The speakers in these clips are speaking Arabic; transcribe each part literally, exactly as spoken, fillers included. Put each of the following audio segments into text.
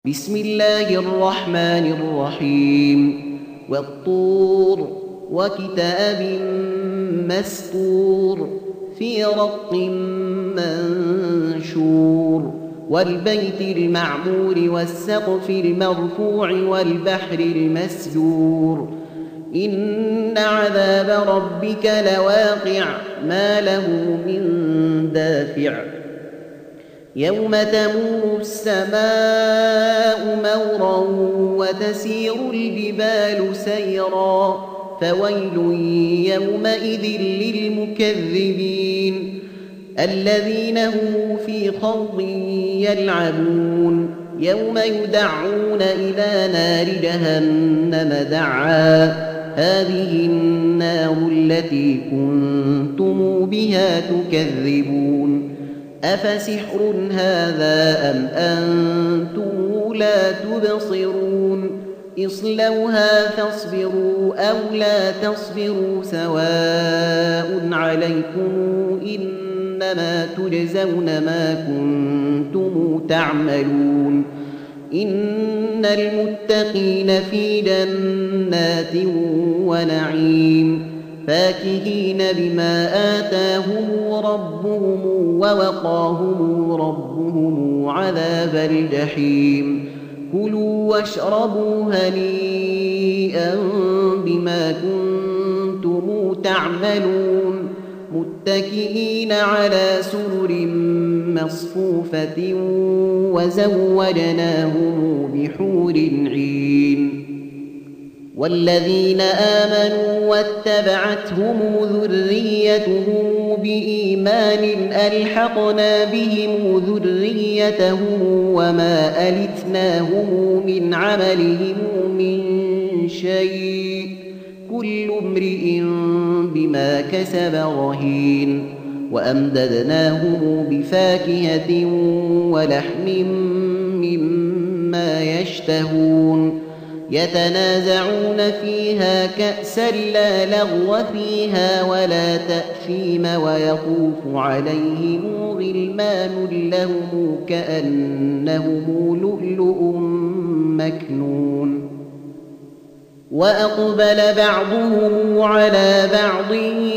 بسم الله الرحمن الرحيم والطور وكتاب مسطور في رق منشور والبيت المعمور والسقف المرفوع والبحر المسجور إن عذاب ربك لواقع ما له من دافع يوم تمور السماء مورا وتسير الجبال سيرا فويل يومئذ للمكذبين الذين هم في خوض يلعبون يوم يدعون إلى نار جهنم دعا هذه النار التي كنتم بها تكذبون أفسحر هذا أم أنتم لا تبصرون اصلوها فاصبروا أو لا تصبروا سواء عليكم إنما تجزون ما كنتم تعملون إن المتقين في جنات ونعيم فاكهين بما آتاهم ربهم ووقاهم ربهم عذاب الجحيم كلوا واشربوا هنيئا بما كنتم تعملون متكئين على سرر مصفوفة وزوجناهم بحور عين والذين آمنوا واتبعتهم ذريتهم بإيمان ألحقنا بهم ذريتهم وما ألتناهم من عملهم من شيء كل امرئ بما كسب رهين وأمددناهم بفاكهة ولحم مما يشتهون يتنازعون فيها كأسا لا لغو فيها ولا تأثيم ويطوف عليهم غلمان لهم كأنهم لؤلؤ مكنون وأقبل بعضهم على بعض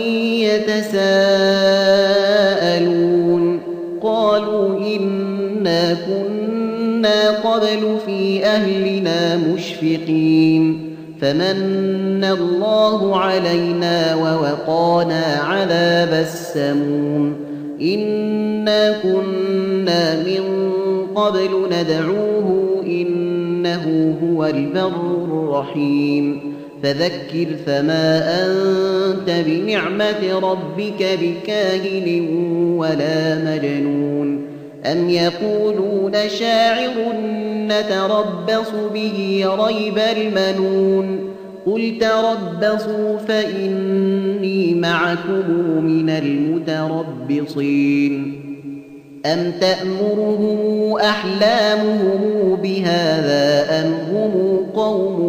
يتساءلون قالوا إنا كنا قبل في أهلنا مشفقين فمن الله علينا ووقانا عذاب السموم إنا كنا من قبل ندعوه إنه هو البر الرحيم فذكر فما أنت بنعمة ربك بكاهن ولا مجنون أم يقولون شاعر نتربص به ريب المنون قل تربصوا فإني معكم من المتربصين أم تأمرهم أحلامهم بهذا أم هم قوم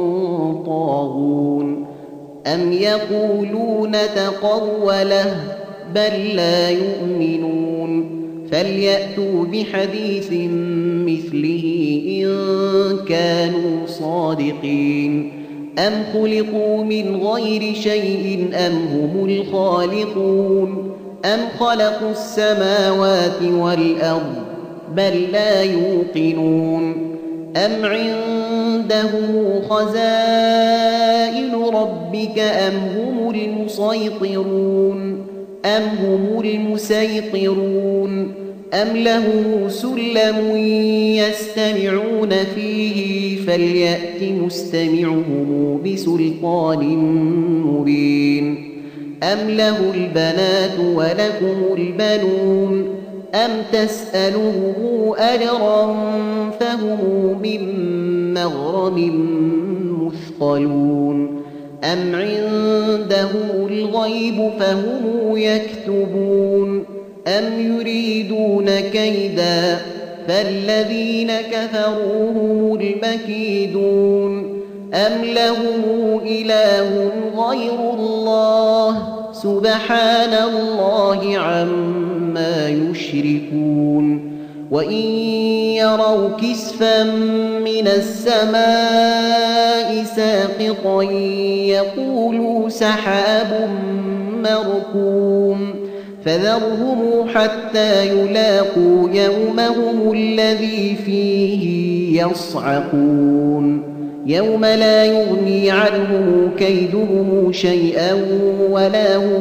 طاغون أم يقولون تقوله بل لا يؤمنون فليأتوا بحديث مثله إن كانوا صادقين أم خلقوا من غير شيء أم هم الخالقون أم خلقوا السماوات والأرض بل لا يوقنون أم عندهم خزائن ربك أم هم المسيطرون أم هم المسيطرون أم لهم سلم يستمعون فيه فليأت مستمعهم بسلطان مبين أم له البنات ولكم البنون أم تسألهم أجرا فهم من مغرم مثقلون أم عندهم الغيب فهم يكتبون أم يريدون كيدا فالذين كفروا هم المكيدون أم لهم إله غير الله سبحان الله عما يشركون وإن يروا كسفا من السماء ساقطا يقولوا سحاب مركوم فذرهم حتى يلاقوا يومهم الذي فيه يصعقون يوم لا يغني عنهم كيدهم شيئا ولا هم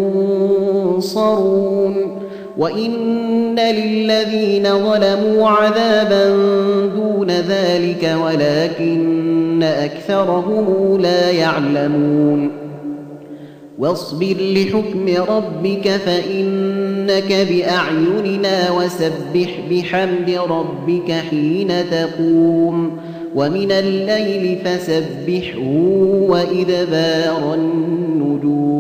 ينصرون وإن للذين ظلموا عذابا دون ذلك ولكن أكثرهم لا يعلمون واصبر لحكم ربك فإنك بأعيننا وسبح بحمد ربك حين تقوم ومن الليل فسبحه وإدبار النجوم